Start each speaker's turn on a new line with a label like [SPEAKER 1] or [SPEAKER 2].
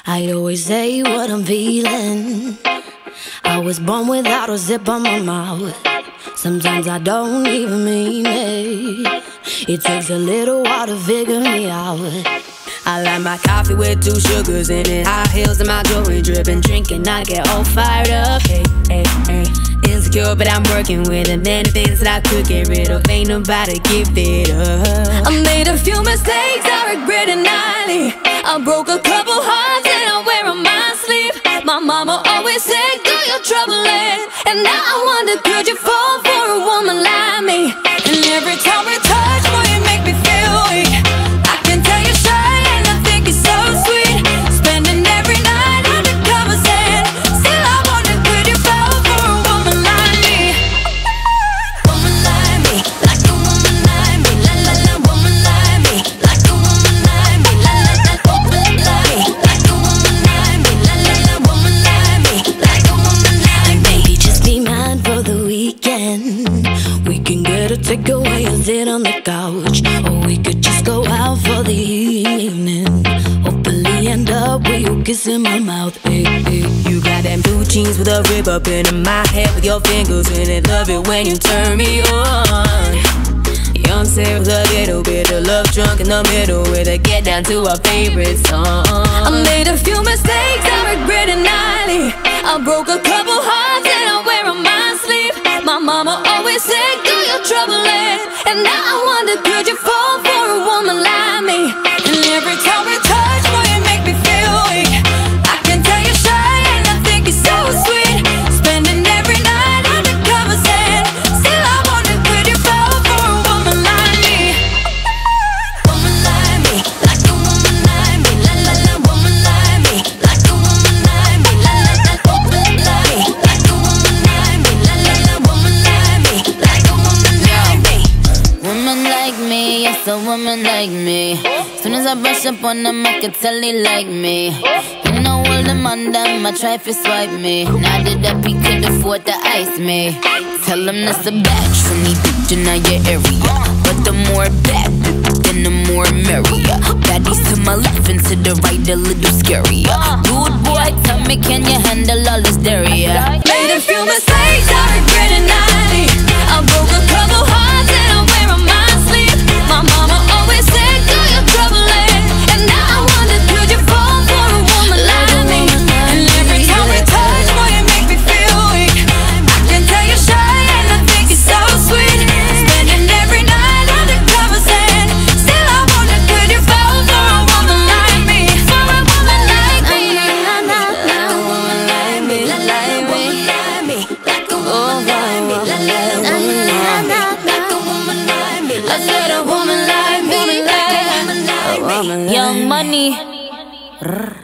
[SPEAKER 1] I always say what I'm feeling. I was born without a zip on my mouth. Sometimes I don't even mean it. It takes a little while to figure me out. I like my coffee with 2 sugars in it, high heels and my jewelry dripping, drinking, I get all fired up. Hey, hey, hey. Insecure, but I'm working with it. Many things that I could get rid of, ain't nobody give it up. I made a few mistakes, I regret it nightly. I broke a couple hearts and I wear on my sleeve. My mama always said, girl, you're troubling. And now I wonder, could you fall for a woman like me? And every time we touch, boy, you make me feel weak. I can tell you're shy and I think you're so sweet. Spending every night under covers and still I wonder, could you fall for a woman like me? Woman like me, like a woman like me. La la la, woman like me, like a woman like me. La la la, woman like me, like a woman like me. La la la, woman like me, like a woman like me. Maybe just be mine for the weekend. We can get a takeaway and sit on the couch, or we could just go out for the evening. Hopefully end up with you kissing my mouth. Hey, hey. You got them blue jeans with a rib up in my head with your fingers in it. Love it when you turn me on. Young Sarah with a little bit of love drunk in the middle with a get down to our favorite song. I made a few mistakes, I regret it nightly. I broke a couple hearts and I wear on my sleeve. My mama always said, girl, you're troubling. And now I wonder, could you fall for a woman like me? And every time we touch, boy, you make me feel weak. I can tell you're shy and I think you're so sweet. Spending every night under covers and still I wonder, could you fall for a woman like me? Woman like me, like a woman like me. La la la, woman like me, like a woman like me. La la la, woman like me, like a woman like me. La la la, woman like me, like a woman like me.
[SPEAKER 2] Woman like me, yes, a woman like me. Soon as I brush up on them, I can tell they like me. You know all them on them, I try to swipe me. Now that he could afford to ice me. Tell him that's a batch for me, bitch, in your area. But the more bad, then the more merrier. Baddies to my left and to the right, a little scarier. Dude, boy, tell me, can you handle all this dairy?
[SPEAKER 1] Made a few mistakes, I regret it nightly. I broke a couple hearts and I wear on my sleeve. My mama always said, girl, you're troubling. And now I wonder, could you fall for a woman like me? And every time we touch, boy, you make me feel weak. I can tell you're shy and I think you're so sweet. Spending every night under covers and still I wonder, could you fall for a woman like me? For a woman like me. Like a woman like me. Like a woman like me. Like a woman like me. Like a woman like me. Like a woman like me. I said a woman like me. Like a woman like me.
[SPEAKER 2] Young Money.